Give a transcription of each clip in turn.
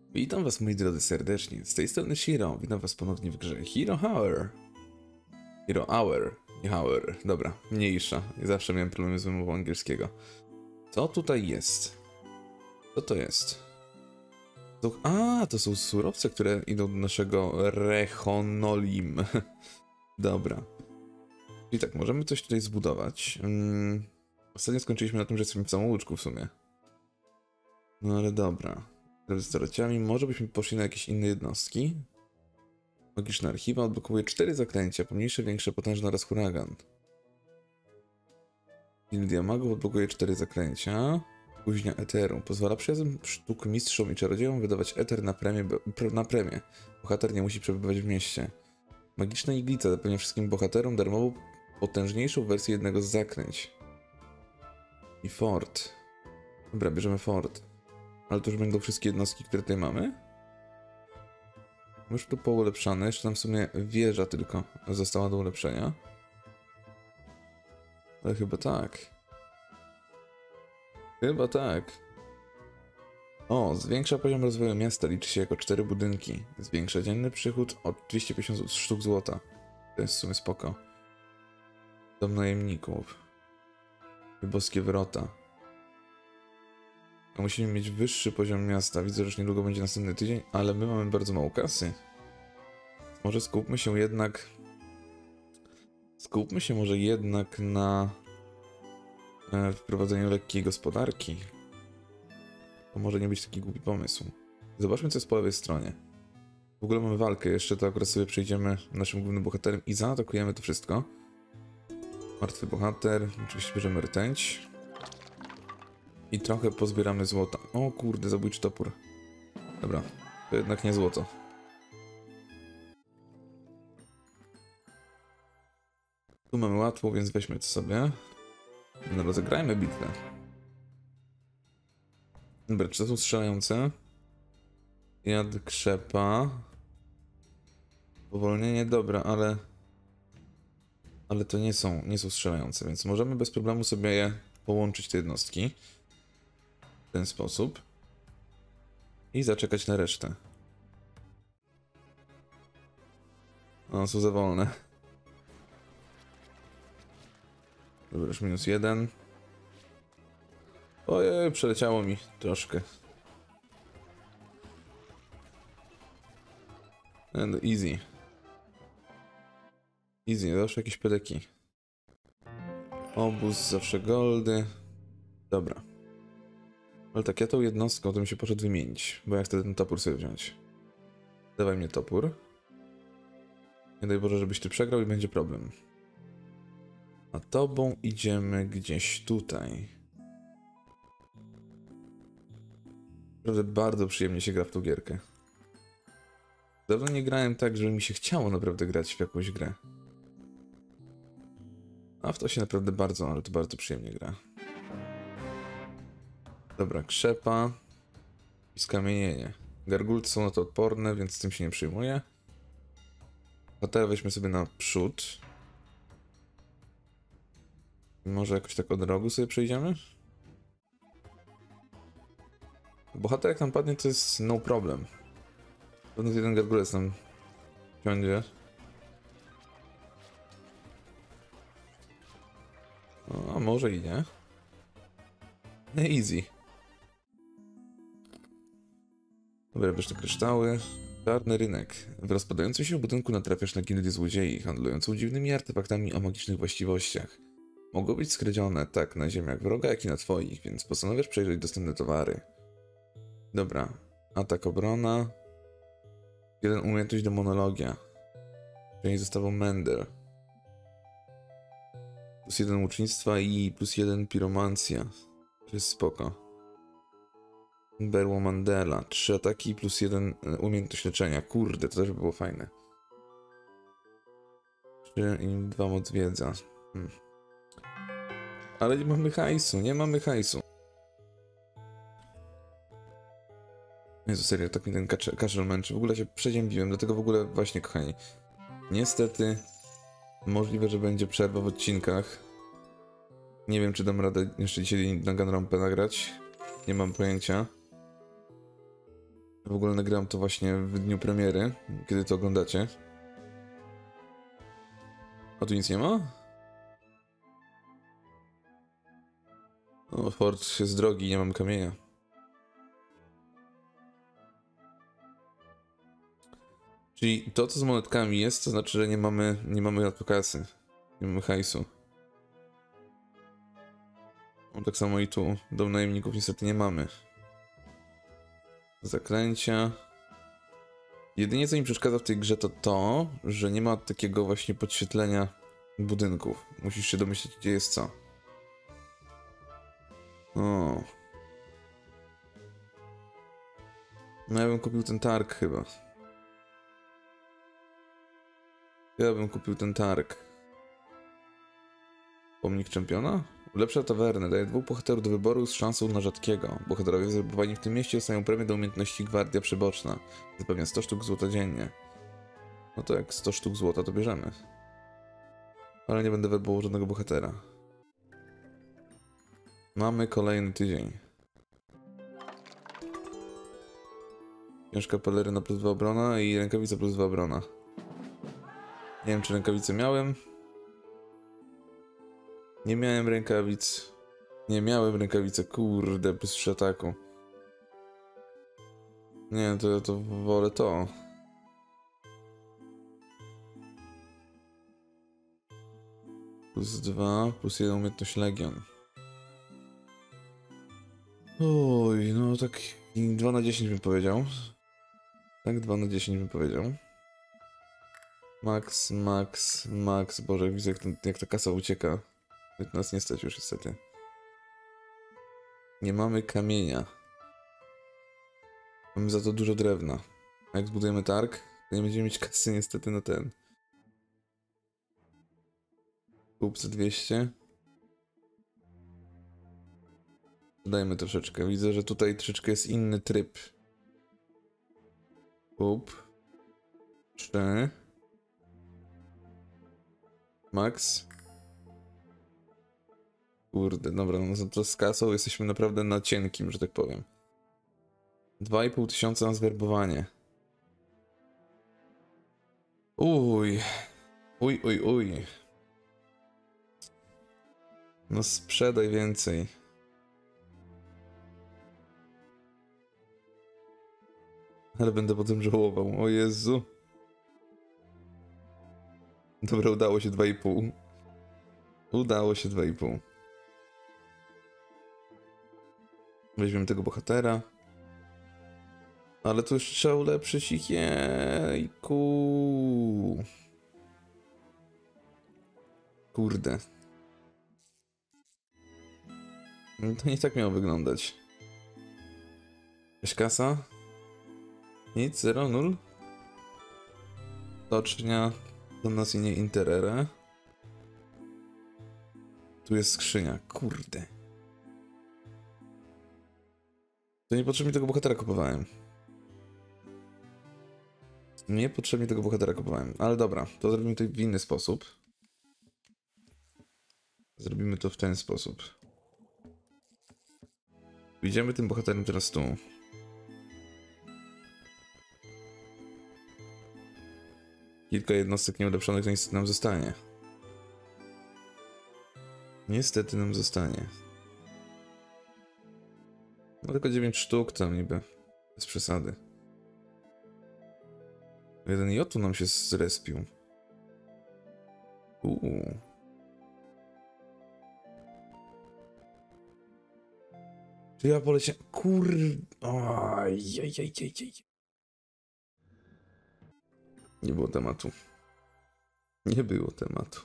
Witam was moi drodzy serdecznie, z tej strony Shiro, witam was ponownie w grze Hero Hour. Hero Hour, nie Hour, dobra, mniejsza, zawsze miałem problemy z wymową angielskiego. Co tutaj jest? Co to jest? To są surowce, które idą do naszego Rehonolim. Dobra. Czyli tak, możemy coś tutaj zbudować. Ostatnio skończyliśmy na tym, że jesteśmy w samouczku w sumie. No ale dobra. Z starociami, może byśmy poszli na jakieś inne jednostki. Magiczne archiwa odblokowuje 4 zaklęcia, pomniejsze, większe, potężne oraz huragan. Gildia magów odblokuje 4 zaklęcia. Kuźnia eteru pozwala przyjaznym sztuk mistrzom i czarodziejom wydawać eter na premię. Bohater nie musi przebywać w mieście. Magiczna iglica zapewnia wszystkim bohaterom darmową, potężniejszą wersję jednego z zaklęć. I fort. Dobra, bierzemy fort. Ale to już będą wszystkie jednostki, które tutaj mamy? Już tu poulepszane, jeszcze tam w sumie wieża tylko została do ulepszenia. Ale chyba tak. Chyba tak. O, zwiększa poziom rozwoju miasta, liczy się jako 4 budynki. Zwiększa dzienny przychód o 250 sztuk złota. To jest w sumie spoko. Dom najemników. Boskie wrota. Musimy mieć wyższy poziom miasta. Widzę, że już niedługo będzie następny tydzień, ale my mamy bardzo mało kasy. Może skupmy się jednak... Skupmy się może jednak na wprowadzeniu lekkiej gospodarki. To może nie być taki głupi pomysł. Zobaczmy, co jest po lewej stronie. W ogóle mamy walkę jeszcze, to akurat sobie przejdziemy naszym głównym bohaterem i zaatakujemy to wszystko. Martwy bohater, oczywiście bierzemy rtęć. I trochę pozbieramy złota. O kurde, zabójczy topór. Dobra, to jednak nie złoto. Tu mamy łatwo, więc weźmy to sobie. No, rozegrajmy bitwę. Dobra, czy to są strzelające? Jad krzepa. Powolnienie, dobra, ale to nie są strzelające, więc możemy bez problemu sobie je połączyć, te jednostki. W ten sposób. I zaczekać na resztę. O, są za wolne. Dobra, już -1. Ojej, przeleciało mi troszkę. And easy. Easy, zawsze jakieś pedeki. Obóz, zawsze goldy. Dobra. Ale tak, ja tą jednostką to bym się poszedł wymienić, bo ja chcę ten topór sobie wziąć. Dawaj mnie topór. Nie daj Boże, żebyś ty przegrał i będzie problem. A tobą idziemy gdzieś tutaj. Naprawdę bardzo przyjemnie się gra w tą gierkę. Dawno nie grałem tak, żeby mi się chciało naprawdę grać w jakąś grę. A w to się naprawdę bardzo, ale to bardzo przyjemnie gra. Dobra, krzepa i skamienienie. Gargulce są na to odporne, więc z tym się nie przyjmuję. Hotel weźmy sobie na przód. Może jakoś tak od rogu sobie przejdziemy? Bohater jak nam padnie, to jest no problem. Pewnie jeden gargulec nam wsiądzie. No, a może i nie. No easy. Dobra, bierz te kryształy. Czarny rynek. W rozpadającym się budynku natrafiasz na gildię złodziei, handlującą dziwnymi artefaktami o magicznych właściwościach. Mogą być skradzione tak na ziemiach wroga, jak i na twoich, więc postanawiasz przejrzeć dostępne towary. Dobra. Atak, obrona. 1 umiejętność demonologia. Czyli zestawą Mendel. +1 łucznictwa i +1 piromancja. To jest spoko. Berło Mandela. 3 ataki +1 umiejętność leczenia. Kurde, to też by było fajne. 3 i 2 moc wiedza. Ale nie mamy hajsu, nie mamy hajsu. Jezu, serio, tak mi ten kaszel męczy. W ogóle się przeziębiłem, dlatego w ogóle właśnie, kochani. Niestety, możliwe, że będzie przerwa w odcinkach. Nie wiem, czy dam radę jeszcze dzisiaj na Gunrampę nagrać. Nie mam pojęcia. W ogóle nagrałem to właśnie w dniu premiery, kiedy to oglądacie. A tu nic nie ma? O, fort jest drogi, nie mam kamienia. Czyli to, co z monetkami jest, to znaczy, że nie mamy na to kasy. Nie mamy hajsu. No, tak samo i tu. Dom najemników niestety nie mamy. Zaklęcia. Jedynie co mi przeszkadza w tej grze to, że nie ma takiego właśnie podświetlenia budynków. Musisz się domyśleć, gdzie jest co. O. No ja bym kupił ten targ chyba. Ja bym kupił ten targ. Pomnik czempiona? Ulepsza tawernę, daje 2 bohaterów do wyboru z szansą na rzadkiego. Bohaterowie zarbowani w tym mieście dostają premię do umiejętności Gwardia Przyboczna. Zapewnia 100 sztuk złota dziennie. No to jak 100 sztuk złota to bierzemy. Ale nie będę werbował żadnego bohatera. Mamy kolejny tydzień. Ciężka peleryna plus 2 obrona i rękawica plus 2 obrona. Nie wiem, czy rękawice miałem. Nie miałem rękawic. Nie miałem rękawicy, kurde, plus 3 ataku. Nie, to wolę to. Plus 2, plus 1 umiejętność Legion. Oj, no tak 2 na 10 bym powiedział. Tak, 2 na 10 bym powiedział. Max. Boże, widzę jak ta kasa ucieka. Nas nie stać już niestety. Nie mamy kamienia. Mamy za to dużo drewna. A jak zbudujemy targ, to nie będziemy mieć kasy niestety na ten. Kup za 200. Dodajmy troszeczkę. Widzę, że tutaj troszeczkę jest inny tryb. Kup. 3. Max. Kurde, dobra, no to z kasą jesteśmy naprawdę na cienkim, że tak powiem. 2,5 tysiąca na zwerbowanie. Uj. No sprzedaj więcej. Ale będę potem żałował. O Jezu. Dobra, udało się 2,5. Udało się 2,5. Weźmiemy tego bohatera. Ale tu już trzeba ulepszyć ich. Jejku. Kurde. No to nie tak miało wyglądać. Jakaś kasa? Nic, 0, 0. Stocznia. Do nas i nie interere. Tu jest skrzynia. Kurde. To niepotrzebnie tego bohatera kupowałem. Niepotrzebnie tego bohatera kupowałem. Ale dobra, to zrobimy to w inny sposób. Zrobimy to w ten sposób. Idziemy tym bohaterem teraz tu. Kilka jednostek nieulepszonych to niestety nam zostanie. Niestety nam zostanie. No tylko 9 sztuk tam niby. Bez przesady. Jeden jotu nam się zrespił. Czy ja poleciałem? Ajajajajaj. Nie było tematu. Nie było tematu.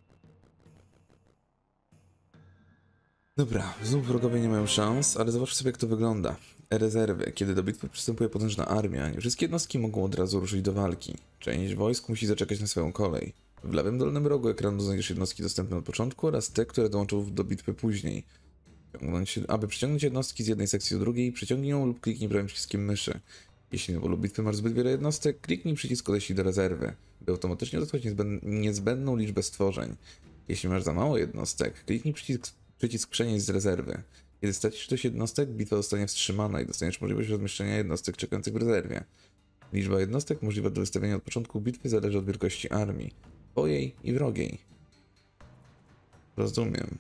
Dobra, znów wrogowie nie mają szans, ale zobaczcie sobie jak to wygląda. Rezerwy. Kiedy do bitwy przystępuje potężna armia, nie wszystkie jednostki mogą od razu ruszyć do walki. Część wojsk musi zaczekać na swoją kolej. W lewym dolnym rogu ekranu znajdziesz jednostki dostępne od początku oraz te, które dołączą do bitwy później. Aby przyciągnąć jednostki z jednej sekcji do drugiej, przyciągnij ją lub kliknij prawym przyciskiem myszy. Jeśli na polu bitwy masz zbyt wiele jednostek, kliknij przycisk odeślij do rezerwy, by automatycznie odesłać niezbędną liczbę stworzeń. Jeśli masz za mało jednostek, kliknij przycisk przenieść z rezerwy. Kiedy stracisz dość jednostek, bitwa zostanie wstrzymana i dostaniesz możliwość rozmieszczenia jednostek czekających w rezerwie. Liczba jednostek możliwa do wystawienia od początku bitwy zależy od wielkości armii, twojej i wrogiej. Rozumiem.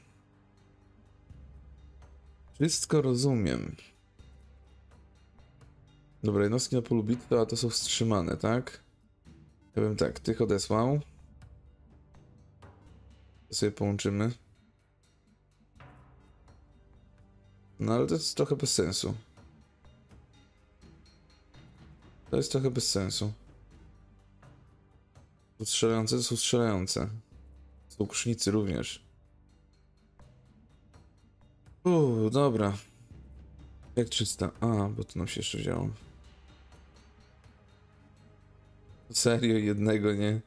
Wszystko rozumiem. Dobra, jednostki na polu bitwy, a to są wstrzymane, tak? Ja bym tak, tych odesłał. To sobie połączymy. No ale to jest trochę bez sensu. To jest trochę bez sensu. Strzelające to są strzelające. Są kusznicy również. Dobra. Jak 300? A, bo to nam się jeszcze działo. Serio, jednego nie?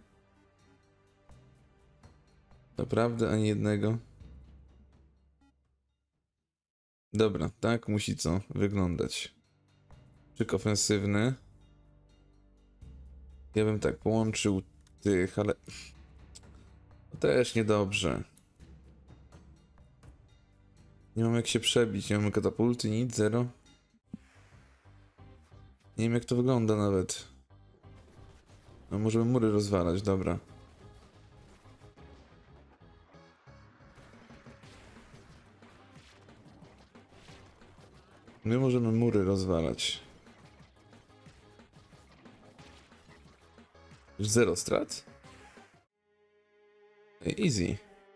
Naprawdę, ani jednego? Dobra, tak musi co wyglądać. Czyk ofensywny. Ja bym tak połączył tych, ale... To też niedobrze. Nie mam jak się przebić, nie mamy katapulty, nic, zero. Nie wiem jak to wygląda nawet. No możemy mury rozwalać, dobra. My możemy mury rozwalać. Już zero strat? Easy.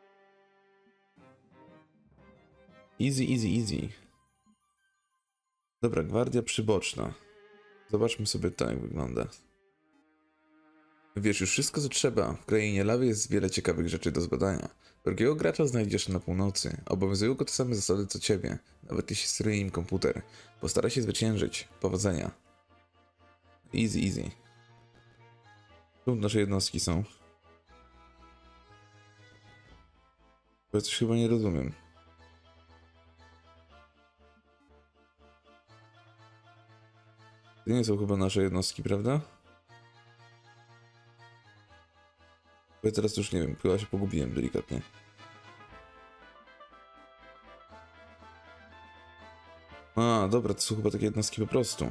Easy. Dobra, gwardia przyboczna. Zobaczmy sobie to, jak wygląda. Wiesz już wszystko, co trzeba. W krainie lawy jest wiele ciekawych rzeczy do zbadania. Drugiego gracza znajdziesz na północy. Obowiązują go te same zasady co ciebie. Nawet jeśli steruje im komputer. Postaraj się zwyciężyć. Powodzenia. Easy. Tu nasze jednostki są. Bo ja coś chyba nie rozumiem. To nie są chyba nasze jednostki, prawda? Bo ja teraz już nie wiem, chyba się pogubiłem delikatnie. A, dobra, to są chyba takie jednostki po prostu.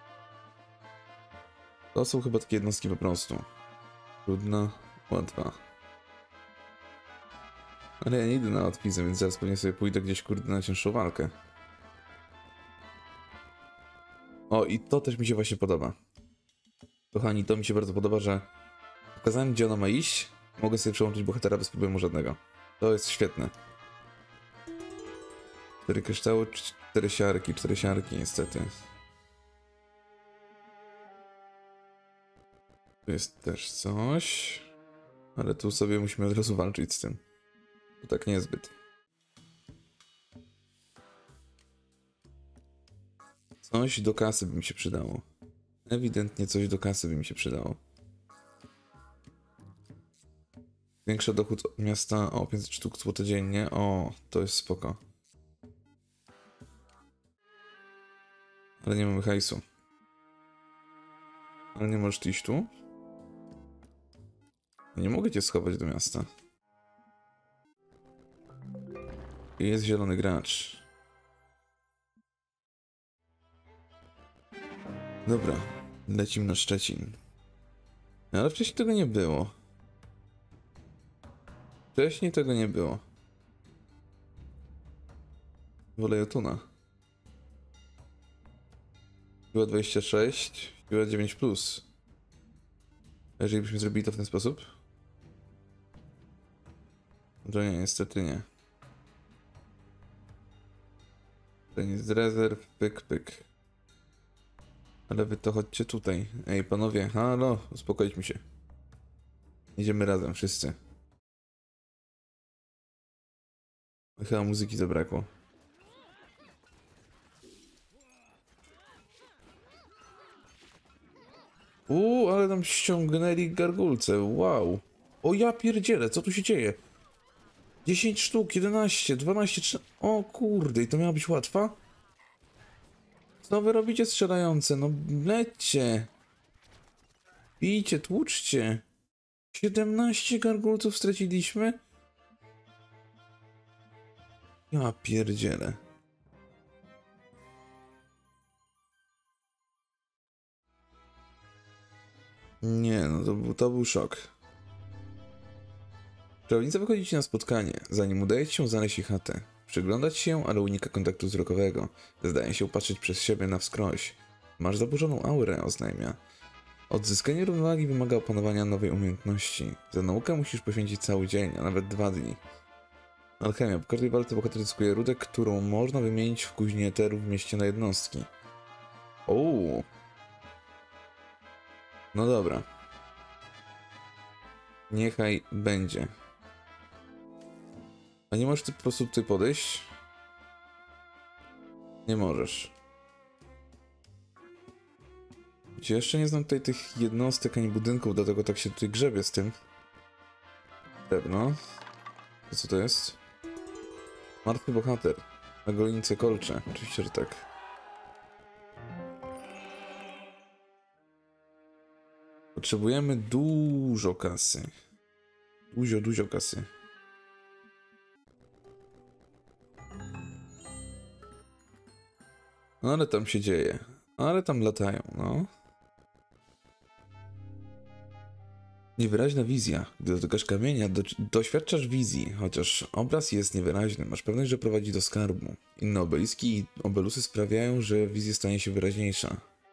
To są chyba takie jednostki po prostu. Trudna, łatwa. Ale ja nie idę na łatwiznę, więc zaraz pewnie sobie pójdę gdzieś, kurde, na cięższą walkę. O, i to też mi się właśnie podoba. Kochani, to mi się bardzo podoba, że pokazałem, gdzie ona ma iść. Mogę sobie przełączyć bohatera bez problemu żadnego. To jest świetne. 4 kryształy, 4 siarki niestety. Tu jest też coś. Ale tu sobie musimy od razu walczyć z tym. To tak niezbyt. Coś do kasy by mi się przydało. Ewidentnie coś do kasy by mi się przydało. Większa dochód od miasta o 500 sztuk złota dziennie. O, to jest spoko. Ale nie mamy hajsu. Ale nie możesz iść tu? Nie mogę cię schować do miasta. Jest zielony gracz. Dobra, lecimy na Szczecin. Ale wcześniej tego nie było. Wcześniej tego nie było. Wolę Jotuna. Siła 26, siła 9+. A jeżeli byśmy zrobili to w ten sposób? To nie, niestety nie. To nie z rezerw, pyk. Ale wy to chodźcie tutaj. Ej, panowie, halo, uspokojdźmy się. Idziemy razem, wszyscy. Chyba muzyki zabrakło. Ale nam ściągnęli gargulce, wow. O ja pierdzielę, co tu się dzieje? 10 sztuk, 11, 12, 3... O kurde, i to miała być łatwa? Co wy robicie strzelające? No lećcie. Bijcie, tłuczcie. 17 gargulców straciliśmy? Ja pierdzielę. Nie, no to był szok. Czarownica wychodzi ci na spotkanie, zanim udaje ci się znaleźć jej chatę. Przyglądać się, ale unika kontaktu wzrokowego. Zdaje się patrzeć przez siebie na wskroś. Masz zaburzoną aurę, oznajmia. Odzyskanie równowagi wymaga opanowania nowej umiejętności. Za naukę musisz poświęcić cały dzień, a nawet 2 dni. Alchemia. Po każdej walce bohater zyskuje rudę, którą można wymienić w kuźni eteru w mieście na jednostki. Ooo. No dobra. Niechaj będzie. A nie możesz ty po prostu tutaj podejść? Nie możesz. Gdzie jeszcze nie znam tutaj tych jednostek ani budynków, dlatego tak się tutaj grzebię z tym. Pewno. To co to jest? Martwy bohater. Na golenicy kolcze. Oczywiście, że tak. Potrzebujemy dużo kasy. Dużo kasy. No ale tam się dzieje. Ale tam latają, no. Niewyraźna wizja. Gdy dotykasz kamienia, doświadczasz wizji, chociaż obraz jest niewyraźny. Masz pewność, że prowadzi do skarbu. Inne obeliski i obelusy sprawiają, że wizja stanie się wyraźniejsza.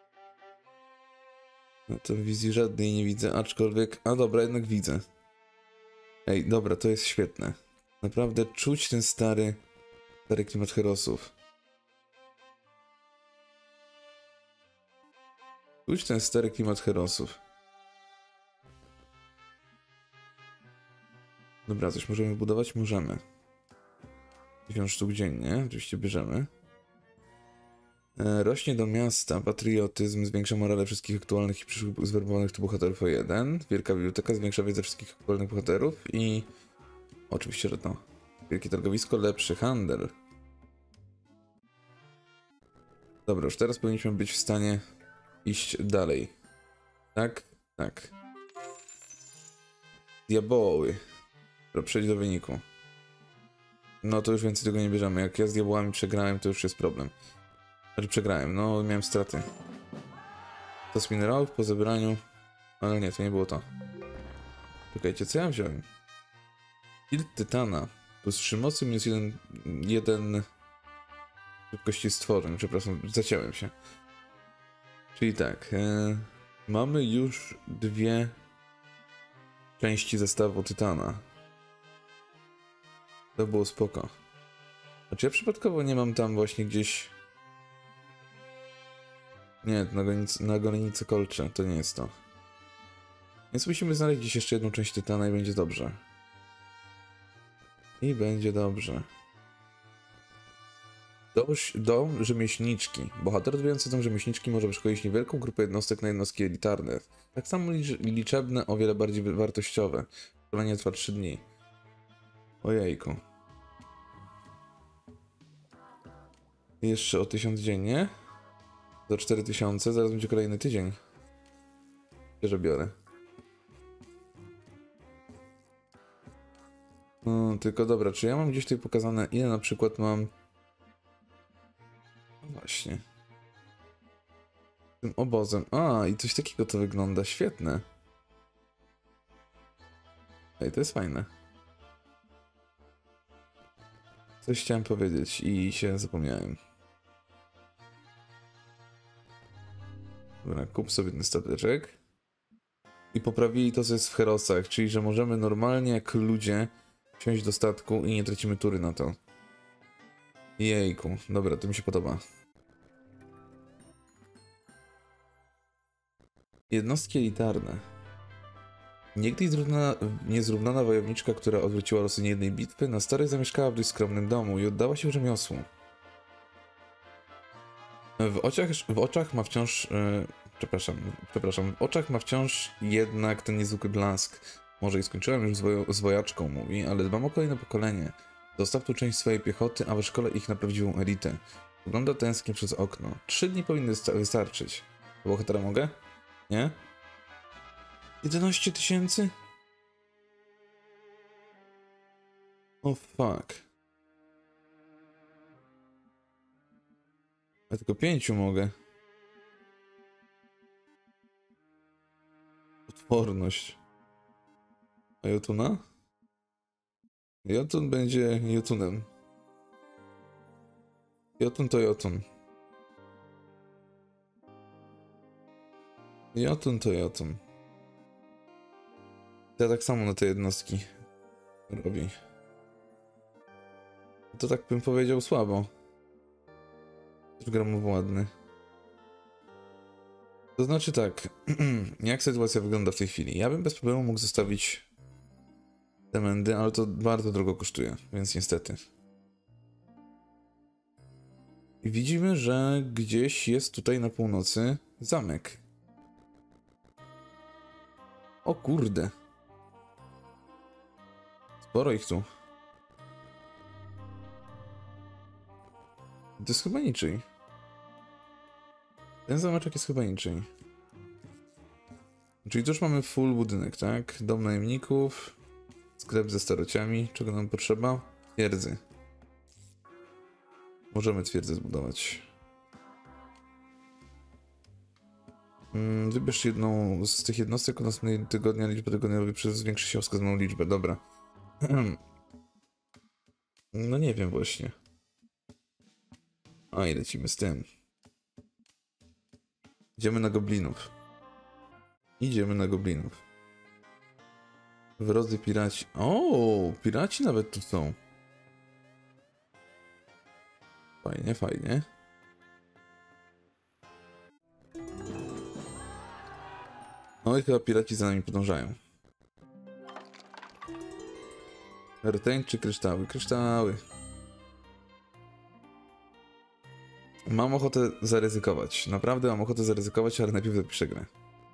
No to wizji żadnej nie widzę, aczkolwiek... A dobra, jednak widzę. Ej, dobra, to jest świetne. Naprawdę czuć ten stary klimat herosów. Czuć ten stary klimat herosów. Dobra, coś możemy budować? Możemy. 1000 sztuk dziennie, oczywiście bierzemy. Rośnie do miasta patriotyzm, zwiększa morale wszystkich aktualnych i przyszłych zwerbowanych tu bohaterów o 1. Wielka biblioteka zwiększa wiedzę wszystkich aktualnych bohaterów i... Oczywiście, że to. Wielkie targowisko, lepszy handel. Dobra, już teraz powinniśmy być w stanie iść dalej. Tak? Tak. Diaboły. Dobra, przejdź do wyniku. No to już więcej tego nie bierzemy. Jak ja z diabłami przegrałem, to już jest problem. Znaczy przegrałem, no miałem straty. To z minerałów po zebraniu... Ale nie, to nie było to. Czekajcie, co ja wziąłem? Shield Tytana. Plus 3 mocy, minus 1 szybkości stworzeń. Przepraszam, zaciąłem się. Czyli tak, mamy już 2 części zestawu Tytana. To było spoko. Znaczy ja przypadkowo nie mam tam właśnie gdzieś... Nie, na golenicy kolcze, to nie jest to. Więc musimy znaleźć gdzieś jeszcze jedną część Tytana i będzie dobrze. I będzie dobrze. Dom rzemieślniczki. Bohater odbierający dom rzemieślniczki może wyszkolić niewielką grupę jednostek na jednostki elitarne. Tak samo liczebne, o wiele bardziej wartościowe. Szkolenie trwa 3 dni. Ojejku. I jeszcze o 1000 dziennie. Do 4000, zaraz będzie kolejny tydzień. Bierze biorę. No, tylko dobra, czy ja mam gdzieś tutaj pokazane, ile na przykład mam... No właśnie. Tym obozem. A, i coś takiego to wygląda. Świetne. Ej, to jest fajne. Coś chciałem powiedzieć i się zapomniałem. Dobra, kup sobie ten stateczek. I poprawili to, co jest w Herosach, czyli że możemy normalnie jak ludzie wsiąść do statku i nie tracimy tury na to. Jejku, dobra, to mi się podoba. Jednostki elitarne. Niegdyś niezrównana wojowniczka, która odwróciła losy niejednej bitwy, na starej zamieszkała w dość skromnym domu i oddała się rzemiosłu. W oczach ma wciąż... przepraszam, w oczach ma wciąż jednak ten niezwykły blask. Może i skończyłem już z wojaczką, mówi, ale dbam o kolejne pokolenie. Zostaw tu część swojej piechoty, a wyszkolę ich na prawdziwą elitę. Wygląda tęsknie przez okno. 3 dni powinny wystarczyć. Do bohatera mogę? Nie? 11 000? O fuck. Ja tylko 5 mogę. Odporność. A Jotuna? Jotun będzie Jotunem. Jotun to Jotun. Jotun to Jotun. Ja tak samo na te jednostki robi. To tak bym powiedział słabo. Gramów ładny. To znaczy tak, jak sytuacja wygląda w tej chwili? Ja bym bez problemu mógł zostawić te mędy, ale to bardzo drogo kosztuje, więc niestety. I widzimy, że gdzieś jest tutaj na północy zamek. O kurde. Sporo ich tu. To jest chyba niczyj. Ten zameczek jest chyba niczyj. Czyli tu już mamy full budynek, tak? Dom najemników, sklep ze starociami. Czego nam potrzeba? Twierdzy. Możemy twierdzę zbudować. Wybierz jedną z tych jednostek, od następnego tygodnia liczba tygodniowa zwiększy się o wskazaną liczbę. Dobra. No nie wiem właśnie. A i lecimy z tym. Idziemy na goblinów. Idziemy na goblinów. Wrodzy piraci. O, piraci nawet tu są. Fajnie, fajnie. No i chyba piraci za nami podążają. Rtęć czy kryształy? Kryształy. Mam ochotę zaryzykować. Naprawdę mam ochotę zaryzykować, ale najpierw dopiszę grę.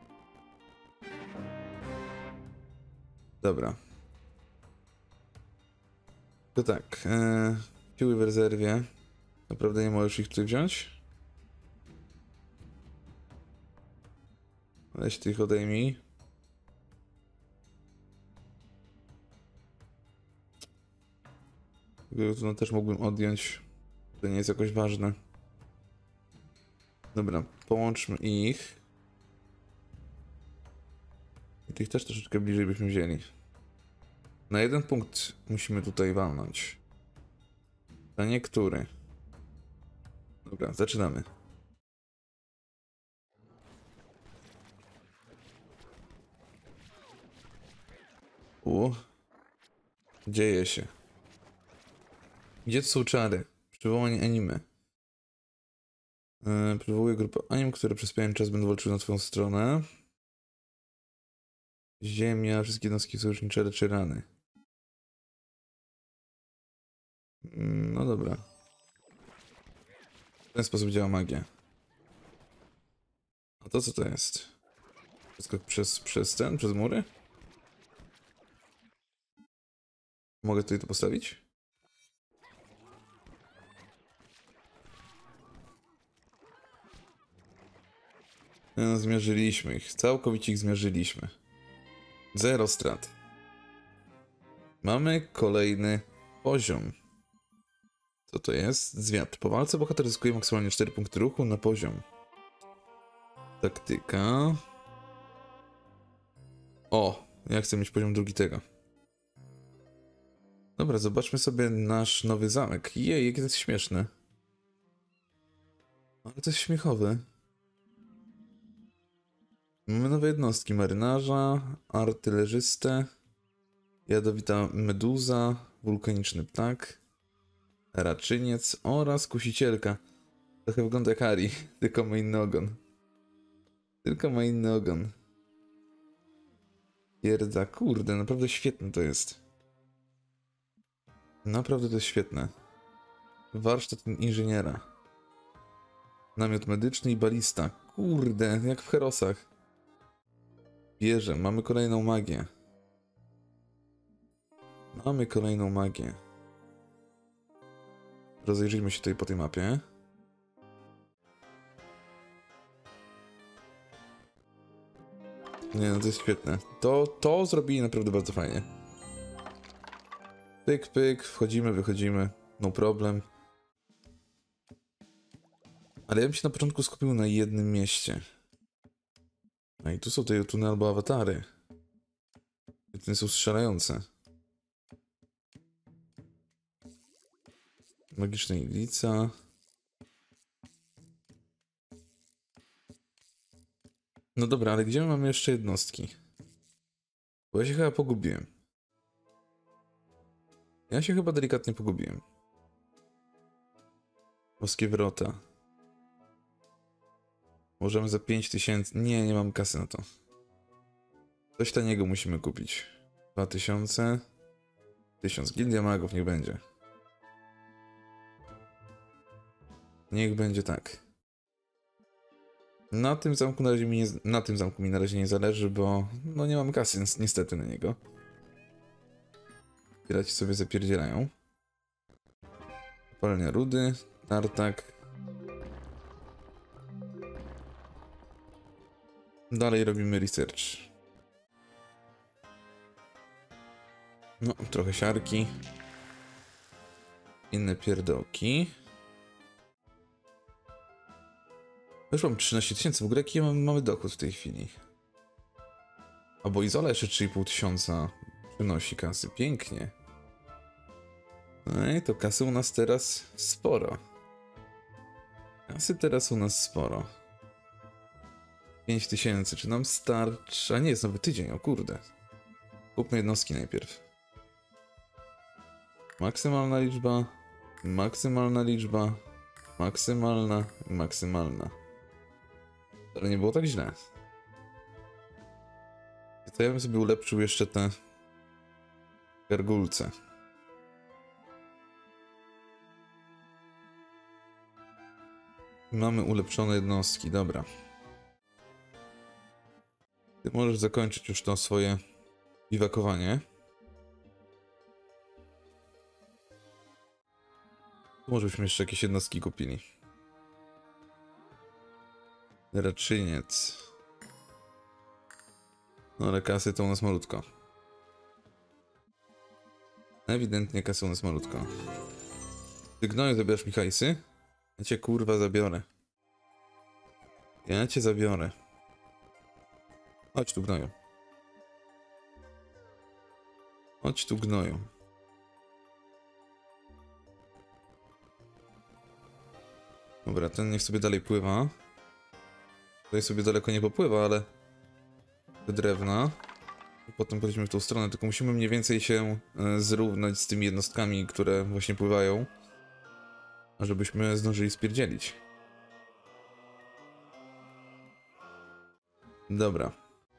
Dobra. To tak. Siły w rezerwie. Naprawdę nie możesz ich tutaj wziąć? Weź ty ich odejmij. No też mógłbym odjąć. To nie jest jakoś ważne. Dobra, połączmy ich. I tych też troszeczkę bliżej byśmy wzięli. Na jeden punkt musimy tutaj walnąć. Na niektóry. Dobra, zaczynamy. Dzieje się. Gdzie to są czary? Przywołanie anime. Przywołuję grupę anim, które przez pewien czas będą walczyły na twoją stronę. Ziemia, wszystkie jednostki sojusznicze leczy rany. No dobra. W ten sposób działa magia. A to co to jest? Wszystko przez mury? Mogę tutaj to postawić? No, zmierzyliśmy ich. Całkowicie ich zmierzyliśmy. 0 strat. Mamy kolejny poziom. Co to jest? Zwiat. Po walce bohater zyskuje maksymalnie 4 punkty ruchu na poziom. Taktyka. O! Ja chcę mieć poziom drugi tego. Dobra, zobaczmy sobie nasz nowy zamek. Jej, jakie to jest śmieszne. Ale to jest śmiechowe. Mamy nowe jednostki. Marynarza, artylerzystę, jadowita meduza, wulkaniczny ptak, raczyniec oraz kusicielka. Trochę wygląda jak Ari, tylko ma inny ogon. Tylko ma inny ogon. Pierdza, kurde, naprawdę świetne to jest. Naprawdę to jest świetne. Warsztat inżyniera. Namiot medyczny i balista. Kurde, jak w Herosach. Wierzę, mamy kolejną magię. Mamy kolejną magię. Rozejrzyjmy się tutaj po tej mapie. Nie, no to jest świetne. To zrobili naprawdę bardzo fajnie. Pyk, pyk, wchodzimy, wychodzimy. No problem. Ale ja bym się na początku skupił na jednym mieście. No i tu są te Jotuny albo awatary. Jotuny są strzelające. Magiczna iglica. No dobra, ale gdzie my mamy jeszcze jednostki? Bo ja się chyba pogubiłem. Ja się chyba delikatnie pogubiłem. Boskie wrota. Możemy za 5000... Nie, nie mam kasy na to. Coś taniego musimy kupić. 2000. 1000. Gildia Magów niech będzie. Niech będzie tak. Na tym zamku na razie na tym zamku mi na razie nie zależy, bo no nie mam kasy niestety na niego. Piraci sobie zapierdzielają. Palenia rudy, tartak. Dalej robimy research. No, trochę siarki. Inne pierdołki. Już mam 13 000, w ogóle jaki mamy dochód w tej chwili? Albo Izola jeszcze 3500 przynosi kasy, pięknie. No i to kasy u nas teraz sporo. Kasy teraz u nas sporo. 5000, czy nam starczy? A nie, jest nowy tydzień, o kurde. Kupmy jednostki najpierw. Maksymalna liczba, maksymalna liczba, maksymalna i maksymalna. Ale nie było tak źle. To ja bym sobie ulepszył jeszcze te gargulce. Mamy ulepszone jednostki, dobra. Ty możesz zakończyć już to swoje biwakowanie. Może byśmy jeszcze jakieś jednostki kupili. Raczyniec. No ale kasy to u nas malutko. Ewidentnie kasy u nas malutko. Ty gnoju zabierasz mi hajsy? Ja cię kurwa zabiorę. Ja cię zabiorę. Chodź tu gnoju. Chodź tu gnoju. Dobra, ten niech sobie dalej pływa. Tutaj sobie daleko nie popływa, ale... do drewna. I potem pójdziemy w tą stronę, tylko musimy mniej więcej się zrównać z tymi jednostkami, które właśnie pływają. Żebyśmy zdążyli spierdzielić. Dobra.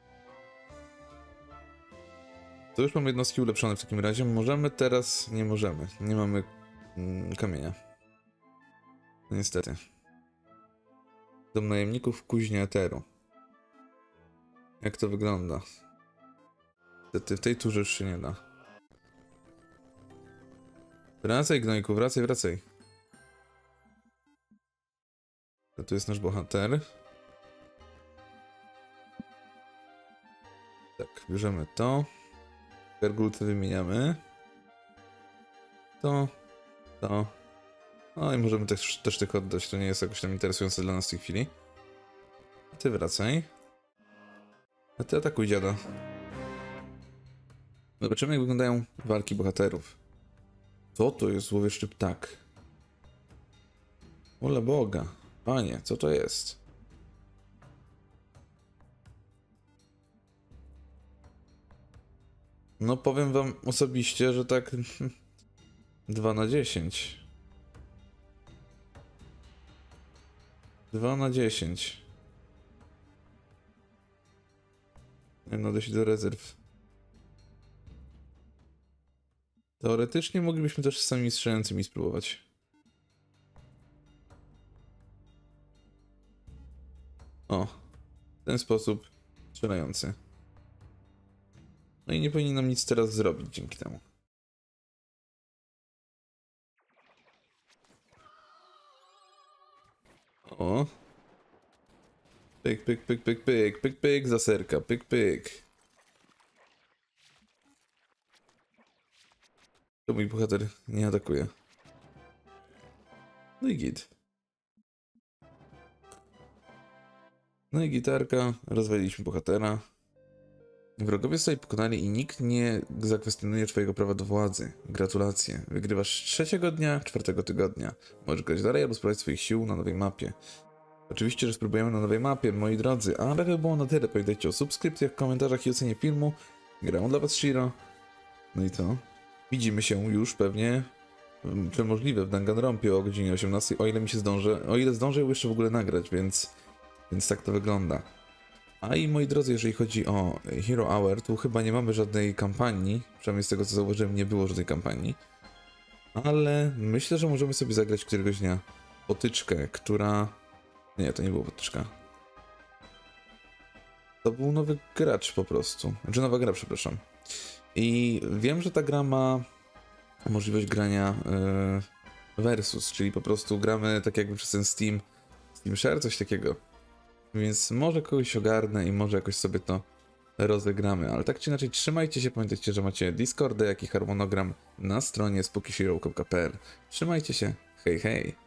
To już mamy jednostki ulepszone w takim razie. Możemy teraz... Nie możemy. Nie mamy kamienia. No niestety. Dom najemników, kuźnia eteru. Jak to wygląda? Niestety w tej turze już się nie da. Wracaj gnojku, wracaj, wracaj. To tu jest nasz bohater. Tak, bierzemy to. Gargulty wymieniamy. To. No i możemy też tych oddać, to nie jest jakoś tam interesujące dla nas w tej chwili. A ty wracaj. A ty atakuj dziada. Zobaczymy jak wyglądają walki bohaterów. Co to jest złowieszczy ptak? Ole Boga. Panie, co to jest? No powiem wam osobiście, że tak 2 na 10. 2 na 10. No dość do rezerw. Teoretycznie moglibyśmy też z samymi strzelającymi spróbować. O, w ten sposób strzelający. No i nie powinni nam nic teraz zrobić dzięki temu. O. Pyk, pyk, pyk, pyk, pyk, pyk, pyk, zaserka, pyk, pyk. To mój bohater nie atakuje. No i git. No i gitarka, rozwaliliśmy bohatera. Wrogowie zostali pokonani i nikt nie zakwestionuje twojego prawa do władzy. Gratulacje. Wygrywasz 3. dnia 4. tygodnia. Możesz grać dalej albo spróbować swoich sił na nowej mapie. Oczywiście, że spróbujemy na nowej mapie, moi drodzy, ale to było na tyle. Pamiętajcie o subskrypcjach, komentarzach i ocenie filmu. Grałem dla was Shiro. No i co? Widzimy się już pewnie, to możliwe, w Danganronpie o godzinie 18, o ile mi się zdążę, o ile zdążę ją jeszcze w ogóle nagrać, więc tak to wygląda. A i moi drodzy, jeżeli chodzi o Hero Hour, tu chyba nie mamy żadnej kampanii, przynajmniej z tego co zauważyłem nie było żadnej kampanii, ale myślę, że możemy sobie zagrać któregoś dnia potyczkę, która... Nie, to nie była potyczka. To był nowy gracz po prostu, znaczy nowa gra, przepraszam. I wiem, że ta gra ma możliwość grania versus, czyli po prostu gramy tak jakby przez ten Steam Share, coś takiego. Więc może kogoś ogarnę i może jakoś sobie to rozegramy, ale tak czy inaczej trzymajcie się, pamiętajcie, że macie Discorda, jak i harmonogram na stronie spokishiro.pl. Trzymajcie się, hej hej!